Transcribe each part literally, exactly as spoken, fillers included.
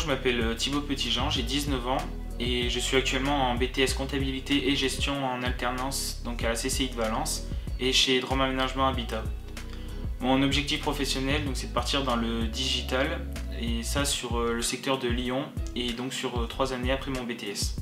je m'appelle Thibaut Petitjean, j'ai dix-neuf ans et je suis actuellement en B T S comptabilité et gestion en alternance donc à la C C I de Valence et chez Drôme Aménagement Habitat. Mon objectif professionnel c'est de partir dans le digital et ça sur le secteur de Lyon et donc sur trois années après mon B T S.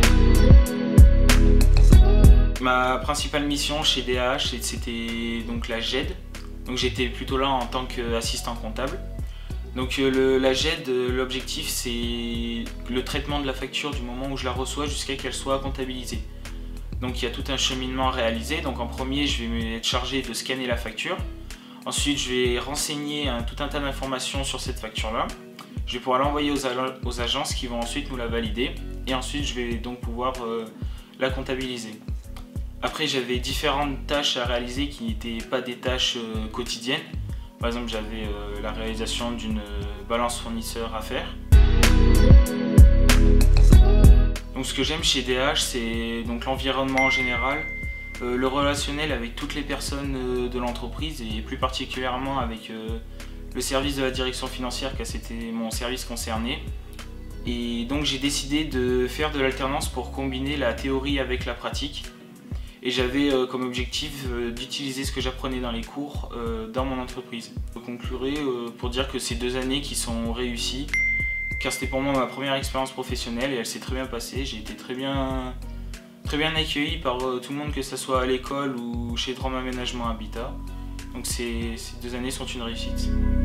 Ma principale mission chez D H c'était donc la G E D, donc j'étais plutôt là en tant qu'assistant comptable. Donc le, la G E D, l'objectif c'est le traitement de la facture du moment où je la reçois jusqu'à qu'elle soit comptabilisée. Donc il y a tout un cheminement à réaliser. Donc en premier je vais être chargé de scanner la facture. Ensuite je vais renseigner un, tout un tas d'informations sur cette facture là. Je vais pouvoir l'envoyer aux, aux agences qui vont ensuite nous la valider. Et ensuite je vais donc pouvoir euh, la comptabiliser. Après j'avais différentes tâches à réaliser qui n'étaient pas des tâches euh, quotidiennes. Par exemple, j'avais euh, la réalisation d'une euh, balance fournisseur à faire. Donc, ce que j'aime chez D H, c'est donc l'environnement en général, euh, le relationnel avec toutes les personnes euh, de l'entreprise et plus particulièrement avec euh, le service de la direction financière car c'était mon service concerné. Et donc, j'ai décidé de faire de l'alternance pour combiner la théorie avec la pratique. Et j'avais euh, comme objectif euh, d'utiliser ce que j'apprenais dans les cours euh, dans mon entreprise. Je conclurai euh, pour dire que ces deux années qui sont réussies, car c'était pour moi ma première expérience professionnelle et elle s'est très bien passée. J'ai été très bien, très bien accueilli par euh, tout le monde, que ce soit à l'école ou chez Drôme Aménagement Habitat. Donc ces, ces deux années sont une réussite.